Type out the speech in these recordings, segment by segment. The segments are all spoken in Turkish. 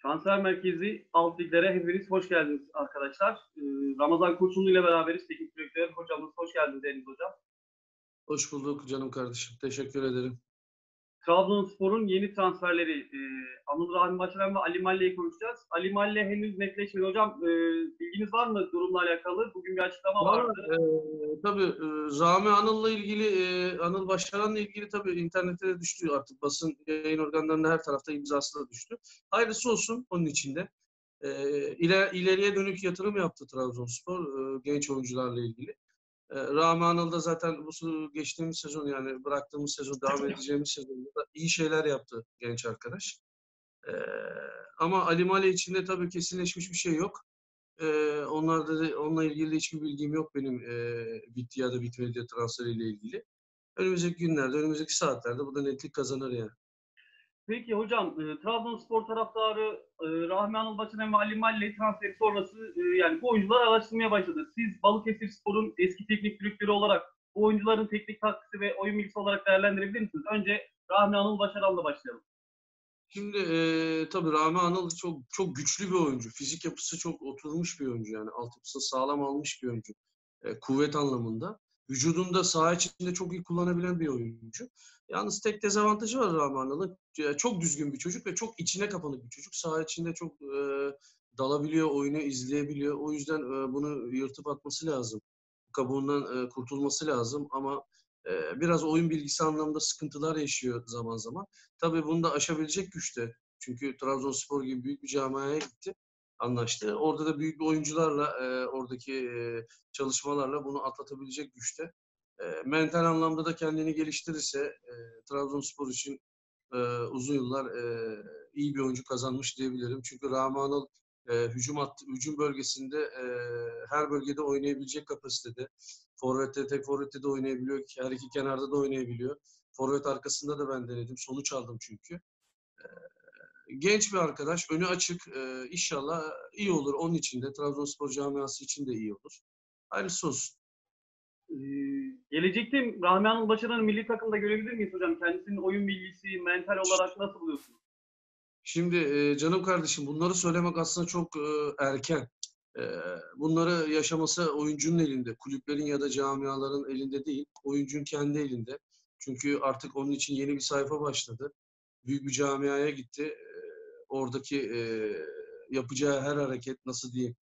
Transfer Merkezi alt liglere hepiniz hoş geldiniz arkadaşlar. Ramazan Kurşunlu ile beraberiz. Teknik direktör hocamız hoş geldiniz Deniz Hocam. Hoş bulduk canım kardeşim. Teşekkür ederim. Trabzonspor'un yeni transferleri Anıl Rahmi Başaran ve Ali Malle'yi konuşacağız. Ali Malle henüz netleşmedi hocam. Bilginiz var mı durumla alakalı? Bugün bir açıklama vardı. Tabii Rami Anıl'la ilgili, Anıl Başaran'la ilgili tabii internette de düştü artık. Basın yayın organlarında her tarafta imzası da düştü. Hayırlısı olsun onun içinde. İleriye dönük yatırım yaptı Trabzonspor genç oyuncularla ilgili. Rami Anıl da zaten bu geçtiğimiz sezon, yani bıraktığımız sezon, devam edeceğimiz sezonda da iyi şeyler yaptı genç arkadaş. Ama Ali Male için de tabii kesinleşmiş bir şey yok. Onunla ilgili de hiçbir bilgim yok benim, bitti ya da bitmedi diye transferiyle ilgili. Önümüzdeki günlerde, önümüzdeki saatlerde bu da netlik kazanır yani. Peki hocam, Trabzonspor taraftarı Rahmi Anıl Başaran ve Ali Malle transferi sonrası yani bu oyuncular araştırmaya başladı. Siz Balıkesirspor'un eski teknik direktörü olarak bu oyuncuların teknik taktiği ve oyun bilgisi olarak değerlendirebilir misiniz? Önce Rahmi Anıl Başaran'la başlayalım. Şimdi tabii Rami Anıl çok güçlü bir oyuncu. Fizik yapısı çok oturmuş bir oyuncu yani. Altyapısı sağlam almış bir oyuncu. Kuvvet anlamında. Vücudunu da saha içinde çok iyi kullanabilen bir oyuncu. Yalnız tek dezavantajı var Rami Anıl'ın. Çok düzgün bir çocuk ve çok içine kapanık bir çocuk. Saha içinde çok dalabiliyor, oyunu izleyebiliyor. O yüzden bunu yırtıp atması lazım. Kabuğundan kurtulması lazım ama biraz oyun bilgisi anlamında sıkıntılar yaşıyor zaman zaman. Tabii bunu da aşabilecek güçte. Çünkü Trabzonspor gibi büyük bir camiaya gitti, anlaştı. Orada da büyük bir oyuncularla, oradaki çalışmalarla bunu atlatabilecek güçte. Mental anlamda da kendini geliştirirse Trabzonspor için uzun yıllar iyi bir oyuncu kazanmış diyebilirim. Çünkü Rami Anıl hücum bölgesinde her bölgede oynayabilecek kapasitede. Tek forvette de oynayabiliyor. Her iki kenarda da oynayabiliyor. Forvet arkasında da ben denedim. Sonuç aldım çünkü. Genç bir arkadaş. Önü açık. İnşallah iyi olur. Onun için de Trabzonspor camiası için de iyi olur. Hayırlısı olsun. Gelecekte Rahmi Anıl Başaran'ı milli takımda görebilir miyiz hocam? Kendisinin oyun bilgisi, mental olarak nasıl buluyorsunuz? Şimdi canım kardeşim, bunları söylemek aslında çok erken. Bunları yaşaması oyuncunun elinde. Kulüplerin ya da camiaların elinde değil. Oyuncunun kendi elinde. Çünkü artık onun için yeni bir sayfa başladı. Büyük bir camiaya gitti. Oradaki yapacağı her hareket, nasıl diyeyim,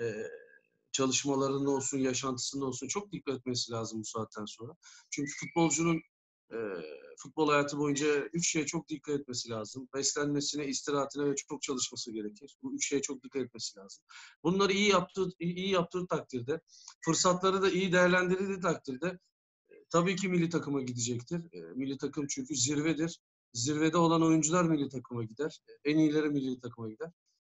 çalışmalarında olsun, yaşantısında olsun çok dikkat etmesi lazım bu saatten sonra. Çünkü futbolcunun e, futbol hayatı boyunca 3 şeye çok dikkat etmesi lazım. Beslenmesine, istirahatine ve çok çalışması gerekir. Bu 3 şeye çok dikkat etmesi lazım. Bunları iyi yaptığı takdirde, fırsatları da iyi değerlendirdiği takdirde tabii ki milli takıma gidecektir. Milli takım çünkü zirvedir. Zirvede olan oyuncular milli takıma gider. En iyileri milli takıma gider.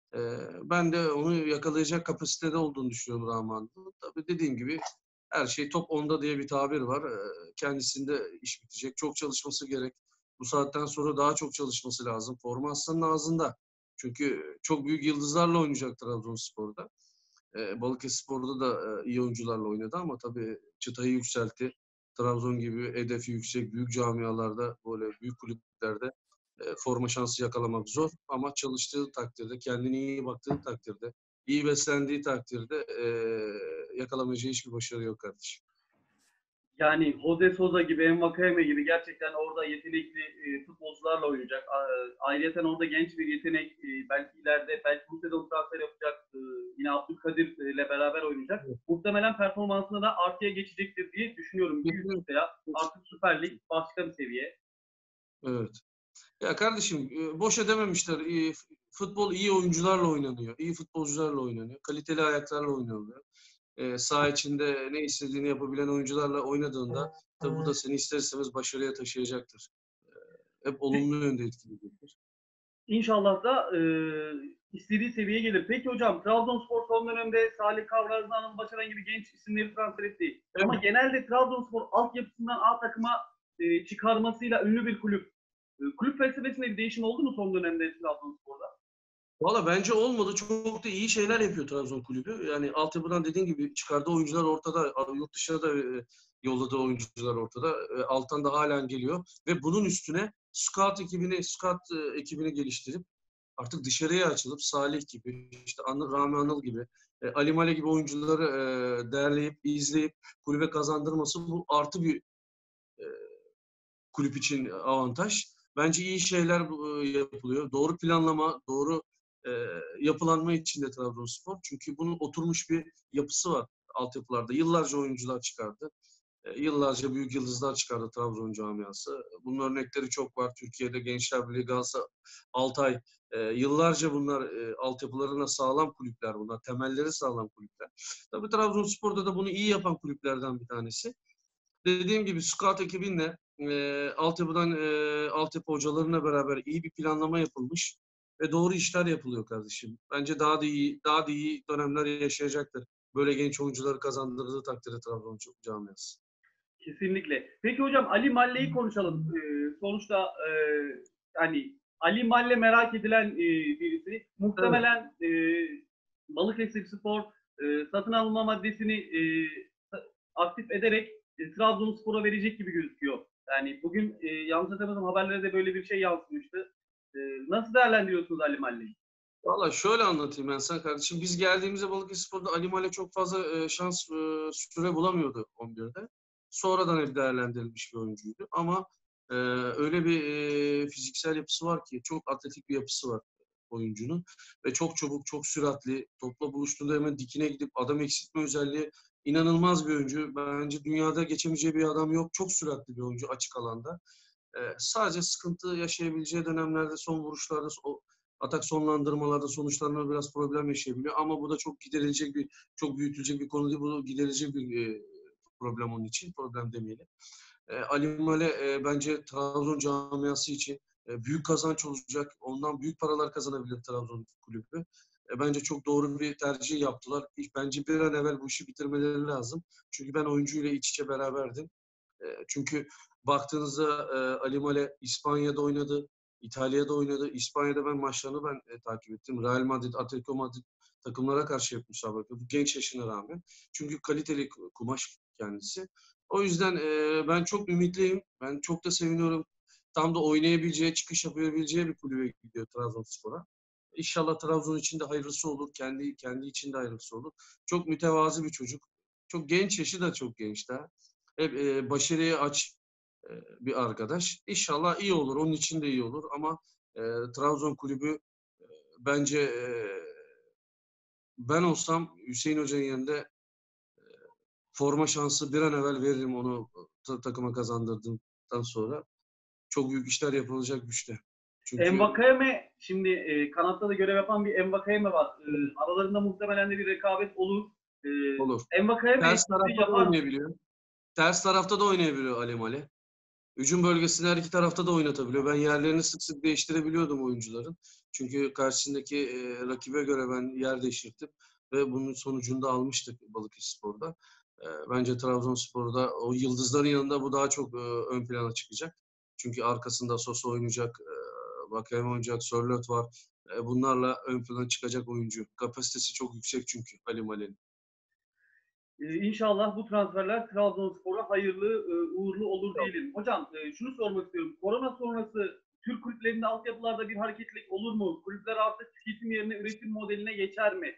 Ben de onu yakalayacak kapasitede olduğunu düşünüyorum Rahman'ın. Tabii dediğim gibi her şey top onda diye bir tabir var. Kendisinde iş bitecek. Çok çalışması gerek. Bu saatten sonra daha çok çalışması lazım. Forma aslanın ağzında. Çünkü çok büyük yıldızlarla oynayacak Trabzonspor'da. Balıkesirspor'da da iyi oyuncularla oynadı ama tabii çıtayı yükseltti. Trabzon gibi hedefi yüksek büyük camialarda, böyle büyük kulüplerde forma şansı yakalamak zor ama çalıştığı takdirde, kendine iyi baktığı takdirde, iyi beslendiği takdirde yakalamayacağı hiçbir başarı yok kardeşim. Yani Jose Sosa gibi, Envakame gibi gerçekten orada yetenekli futbolcularla oynayacak. Ayrıca orada genç bir yetenek, belki ileride, belki bu sezon transfer yapacak, yine Abdülkadir ile beraber oynayacak. Evet. Muhtemelen performansında da artıya geçecektir diye düşünüyorum. Bir üst üste ya. Artık Süper Lig başka bir seviye. Evet. Ya kardeşim, boşa dememişler. Futbol iyi oyuncularla oynanıyor. İyi futbolcularla oynanıyor. Kaliteli ayaklarla oynanıyor. Saha içinde ne istediğini yapabilen oyuncularla oynadığında tabii bu da seni ister istemez başarıya taşıyacaktır. Hep olumlu yönde etkileyecektir. İnşallah da istediği seviyeye gelir. Peki hocam, Trabzonspor son dönemde Salih Kavrazlı, Anıl Başaran gibi genç isimleri transfer etti. Evet. Ama genelde Trabzonspor altyapısından A takıma çıkarmasıyla ünlü bir kulüp. Kulüp felsefesinde bir değişim oldu mu son dönemde Trabzonspor'da? Valla bence olmadı. Çok da iyi şeyler yapıyor Trabzon kulübü. Yani altyapıdan dediğin gibi çıkardığı oyuncular ortada. Yurt dışına da yolladığı oyuncular ortada. Alttan da halen geliyor. Ve bunun üstüne scout ekibini geliştirip artık dışarıya açılıp Salih gibi, işte Rami Anıl gibi, Ali Male gibi oyuncuları değerleyip, izleyip kulübe kazandırması bu artı bir e, kulüp için avantaj. Bence iyi şeyler yapılıyor. Doğru planlama, doğru e, yapılanma içinde Trabzonspor. Çünkü bunun oturmuş bir yapısı var altyapılarda. Yıllarca oyuncular çıkardı. Yıllarca büyük yıldızlar çıkardı Trabzon camiası. Bunun örnekleri çok var. Türkiye'de Gençler Birliği, Galatasaray, Altay. Yıllarca bunlar altyapılarına sağlam kulüpler bunlar. Temelleri sağlam kulüpler. Tabii Trabzonspor'da da bunu iyi yapan kulüplerden bir tanesi. Dediğim gibi scout ekibinle altyapıdan altyapı hocalarına beraber iyi bir planlama yapılmış ve doğru işler yapılıyor kardeşim. Bence daha da iyi dönemler yaşayacaktır. Böyle genç oyuncuları kazandırdığı takdirde Trabzon camiası. Kesinlikle. Peki hocam Ali Malle'yi konuşalım. Sonuçta hani Ali Malle merak edilen birisi. Evet. Muhtemelen Balıkesirspor satın alma maddesini aktif ederek Trabzonspor'a verecek gibi gözüküyor. Yani bugün yanlış hatırlamıyorsam haberlere de böyle bir şey yansımıştı. Nasıl değerlendiriyorsunuz Ali Malle'yi? Valla şöyle anlatayım ben sana kardeşim. Biz geldiğimizde Balıkesirspor'da Ali Male çok fazla şans süre bulamıyordu 11'de. Sonradan hep değerlendirilmiş bir oyuncuydu. Ama öyle bir fiziksel yapısı var ki çok atletik bir yapısı var oyuncunun. Ve çok çabuk, çok süratli. Topla buluştuğunda hemen dikine gidip adam eksiltme özelliği inanılmaz bir oyuncu. Bence dünyada geçemeyeceği bir adam yok. Çok süratli bir oyuncu açık alanda. Sadece sıkıntı yaşayabileceği dönemlerde son vuruşlarda, atak sonlandırmalarda sonuçlarına biraz problem yaşayabiliyor. Ama bu da çok büyütülecek bir konu değil. Bu giderilecek bir problem onun için. Problem demeyelim. Ali Male bence Trabzon camiası için büyük kazanç olacak. Ondan büyük paralar kazanabilir Trabzon kulübü. Bence çok doğru bir tercih yaptılar. Bence bir an evvel bu işi bitirmeleri lazım. Çünkü ben oyuncuyla iç içe beraberdim. Çünkü baktığınızda Ali Male İspanya'da oynadı, İtalya'da oynadı. İspanya'da maçlarını takip ettim. Real Madrid, Atletico Madrid takımlara karşı yapmış müsabaka. Genç yaşına rağmen. Çünkü kaliteli kumaş kendisi. O yüzden ben çok ümitliyim. Ben çok da seviniyorum. Tam da oynayabileceği, çıkış yapabileceği bir kulübe gidiyor Trabzonspor'a. İnşallah Trabzon için de hayırlısı olur. Kendi için de hayırlısı olur. Çok mütevazi bir çocuk. Çok genç, yaşı da çok genç daha. Hep başarıya aç bir arkadaş. İnşallah iyi olur. Onun için de iyi olur. Ama Trabzon kulübü bence ben olsam Hüseyin Hoca'nın yerinde forma şansı bir an evvel veririm onu takıma kazandırdıktan sonra. Çok büyük işler yapılacak güçte. Çünkü Envakayeme şimdi kanatta da görev yapan bir Envakayeme var. Aralarında muhtemelen de bir rekabet olur. olur. Envakayeme Ters etkisi tarafta da yapar mı? oynayabiliyor. Ters tarafta da oynayabiliyor Ali Male. Hücum bölgesini her iki tarafta da oynatabiliyor. Ben yerlerini sık sık değiştirebiliyordum oyuncuların. Çünkü karşısındaki rakibe göre ben yer değiştirdim. Ve bunun sonucunda almıştık Balıkesirspor'da. Bence Trabzonspor'da o yıldızların yanında bu daha çok ön plana çıkacak. Çünkü arkasında Sosa oynayacak, Vakayeme oynayacak, Sörloth var. Bunlarla ön plana çıkacak oyuncu. Kapasitesi çok yüksek çünkü Ali Male'nin. İnşallah bu transferler Trabzonspor'a hayırlı, uğurlu olur diyelim. Hocam şunu sormak istiyorum. Korona sonrası Türk kulüplerinde altyapılarda bir hareketlilik olur mu? Kulüpler artık tüketim yerine üretim modeline geçer mi?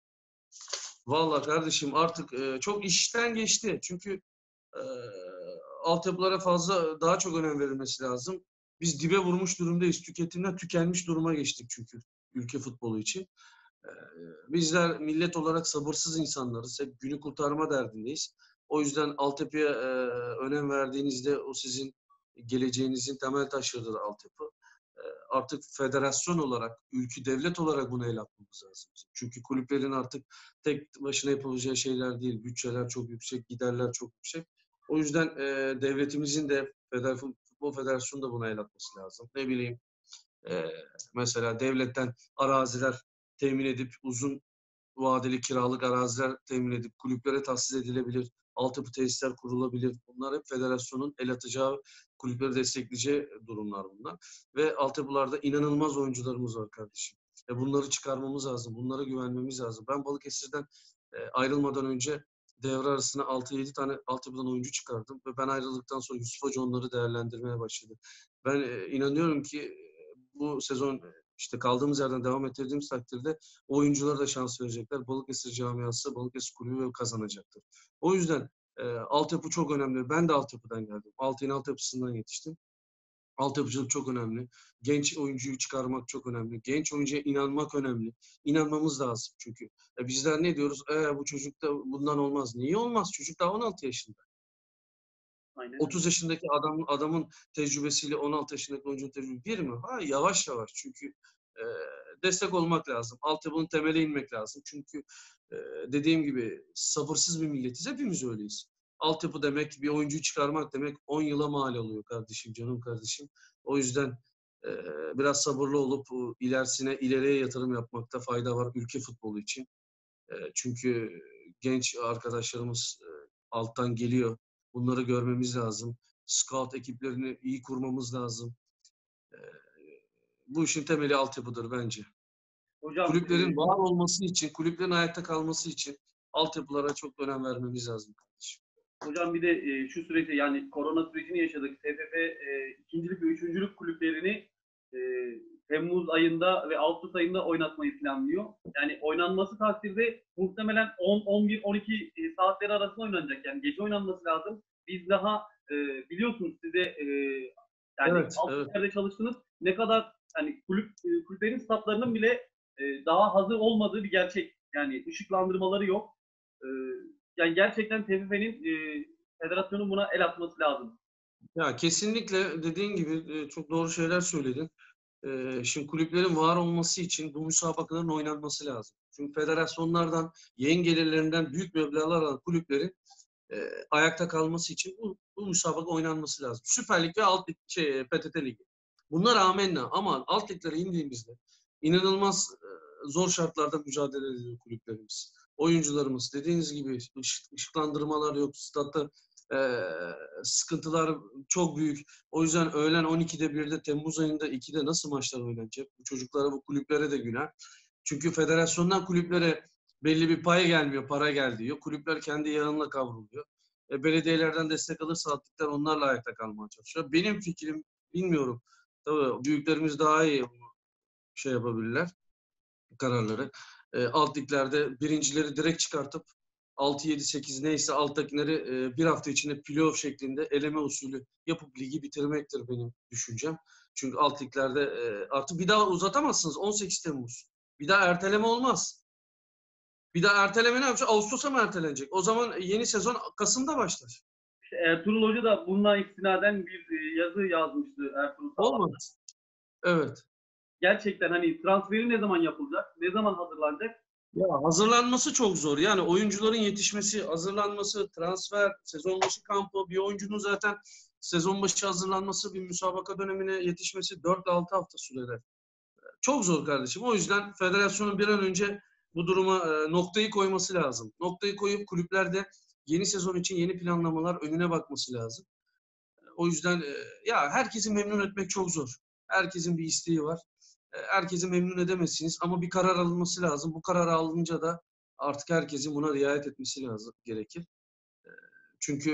Vallahi kardeşim artık çok işten geçti. Çünkü e, altyapılara daha çok önem verilmesi lazım. Biz dibe vurmuş durumdayız. Tüketimden tükenmiş duruma geçtik çünkü ülke futbolu için. E, Bizler millet olarak sabırsız insanlarız. Hep günü kurtarma derdindeyiz. O yüzden altyapıya önem verdiğinizde o sizin geleceğinizin temel taşıdır altyapı. Artık federasyon olarak, ülke devlet olarak buna el atmamız lazım. Çünkü kulüplerin artık tek başına yapılacağı şeyler değil. Bütçeler çok yüksek, giderler çok yüksek. O yüzden devletimizin de Futbol Federasyonu da buna el atması lazım. Ne bileyim e, mesela devletten araziler temin edip uzun vadeli kiralık araziler temin edip kulüplere tahsis edilebilir. Altyapı tesisler kurulabilir. Bunlar hep federasyonun el atacağı, kulüpleri destekleyeceği durumlar bunlar. Ve altyapılarda inanılmaz oyuncularımız var kardeşim. Bunları çıkarmamız lazım. Bunlara güvenmemiz lazım. Ben Balıkesir'den ayrılmadan önce devre arasına 6-7 tane altyapıdan oyuncu çıkardım. Ve ben ayrıldıktan sonra Yusuf Hoca onları değerlendirmeye başladı. Ben inanıyorum ki bu sezon işte kaldığımız yerden devam ettirdiğimiz takdirde oyunculara da şans verecekler. Balıkesir camiası, Balıkesir Kulübü kazanacaktır. O yüzden altyapı çok önemli. Ben de altyapıdan geldim. Altay'ın altyapısından yetiştim. Altyapıcılık çok önemli. Genç oyuncuyu çıkarmak çok önemli. Genç oyuncuya inanmak önemli. İnanmamız lazım çünkü. Bizler ne diyoruz? Bu çocuk da bundan olmaz. Niye olmaz? Çocuk daha 16 yaşında. Aynen öyle. 30 yaşındaki adamın tecrübesiyle 16 yaşındaki oyuncunun tecrübesi bir mi? Yavaş yavaş. Çünkü e, destek olmak lazım. Altyapının temele inmek lazım. Çünkü e, dediğim gibi sabırsız bir milletiz. Hepimiz öyleyiz. Altyapı demek, bir oyuncuyu çıkarmak demek 10 yıla mal oluyor kardeşim, canım kardeşim. O yüzden e, biraz sabırlı olup ileriye yatırım yapmakta fayda var ülke futbolu için. Çünkü genç arkadaşlarımız alttan geliyor. Bunları görmemiz lazım. Scout ekiplerini iyi kurmamız lazım. E, Bu işin temeli altyapıdır bence. Hocam, Kulüplerin var olması için, kulüplerin ayakta kalması için altyapılara çok önem vermemiz lazım kardeşim. hocam bir de şu süreci, yani korona sürecini yaşadık. TFF ikincilik ve üçüncülük kulüplerini e, Temmuz ayında ve Ağustos ayında oynatmayı planlıyor. Yani oynanması takdirde muhtemelen 10, 11, 12 saatleri arasında oynanacak. Yani gece oynanması lazım. Biz daha biliyorsunuz size yani Evet, alt evet. liglerde çalıştınız. Ne kadar hani kulüplerin statlarının bile daha hazır olmadığı bir gerçek. Yani ışıklandırmaları yok. E, Yani gerçekten TFF'nin federasyonun buna el atması lazım. Ya kesinlikle dediğin gibi çok doğru şeyler söyledin. Şimdi kulüplerin var olması için bu müsabakaların oynanması lazım. Çünkü federasyonlardan, yayın gelirlerinden büyük meblağlar alan kulüplerin ayakta kalması için bu müsabaka oynanması lazım. Süper Lig ve PTT Ligi. Bunlar amenna ama alt liglere indiğimizde inanılmaz zor şartlarda mücadele ediyor kulüplerimiz. Oyuncularımız dediğiniz gibi ışıklandırmalar yok. Statta e, sıkıntılar çok büyük. O yüzden öğlen 12'de 1'de Temmuz ayında 2'de nasıl maçlar oynanacak? Bu çocuklara, bu kulüplere de günah. Çünkü federasyondan kulüplere belli bir pay gelmiyor, para gel diyor. Kulüpler kendi yağınla kavruluyor. Belediyelerden destek alırsa atletler onlarla ayakta kalmaya çalışıyor. Benim fikrim, bilmiyorum. Tabii büyüklerimiz daha iyi şey yapabilirler, kararları. Alt liglerde birincileri direkt çıkartıp 6, 7, 8 neyse alttakileri bir hafta içinde playoff şeklinde eleme usulü yapıp ligi bitirmektir benim düşüncem. Çünkü alt liglerde artık bir daha uzatamazsınız. 18 Temmuz. Bir daha erteleme olmaz. Bir daha erteleme ne yapacak? Ağustos'a mı ertelenecek? O zaman yeni sezon Kasım'da başlar. İşte Ertuğrul Hoca da bununla istinaden bir yazı yazmıştı, Ertuğrul Sağlam. Olmaz. Evet. Gerçekten hani transferi ne zaman yapılacak? Ne zaman hazırlanacak? Ya hazırlanması çok zor. Yani oyuncuların yetişmesi, hazırlanması, transfer, sezon başı kampı, bir oyuncunun zaten sezon başı hazırlanması, bir müsabaka dönemine yetişmesi 4 ile 6 hafta sürer. Çok zor kardeşim. O yüzden federasyonun bir an önce bu duruma noktayı koyması lazım. Noktayı koyup kulüplerde yeni sezon için yeni planlamalar önüne bakması lazım. O yüzden ya herkesi memnun etmek çok zor. Herkesin bir isteği var. Herkesi memnun edemezsiniz ama bir karar alınması lazım. Bu karar alınca da artık herkesin buna riayet etmesi lazım, gerekir. Çünkü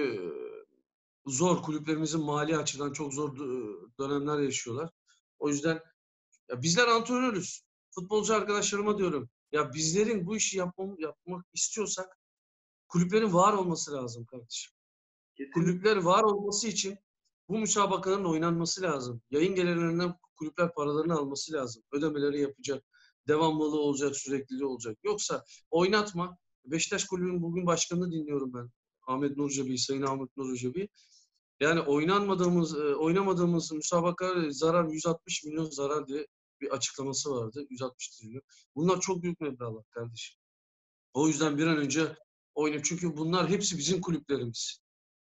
zor, kulüplerimizin mali açıdan çok zor dönemler yaşıyorlar. O yüzden ya bizler antrenörüz. Futbolcu arkadaşlarıma diyorum. Ya bizlerin bu işi yapmak istiyorsak kulüplerin var olması lazım kardeşim. Kesinlikle. Kulüpler var olması için bu müsabakaların oynanması lazım. Yayın gelirlerinden kulüpler paralarını alması lazım. Ödemeleri yapacak. Devamlılığı olacak, sürekliliği olacak. Yoksa oynatma. Beşiktaş Kulübü'nün bugün başkanını dinliyorum ben. Ahmet Nur Cebi, Sayın Ahmet Nur Cebi. Yani oynamadığımız müsabaka zarar 160 milyon zarar diye bir açıklaması vardı. 160 trilyon. Bunlar çok büyük meblağlar kardeşim. O yüzden bir an önce oyna. Çünkü bunlar hepsi bizim kulüplerimiz.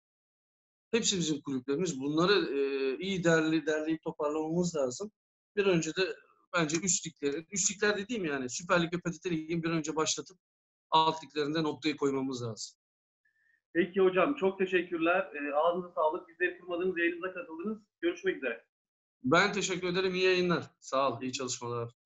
Hepsi bizim kulüplerimiz. Bunları iyi derleyip toparlamamız lazım. Bir önce de bence üst ligler dediğim yani Süper Lig ve PTT Lig'in bir önce başlatıp alt liglerinde noktayı koymamız lazım. Peki hocam, çok teşekkürler. Ağzınıza sağlık. Bizleri kırmadığınız, yayınımıza katıldınız. Görüşmek üzere. Ben teşekkür ederim. İyi yayınlar. Sağ ol. İyi çalışmalar.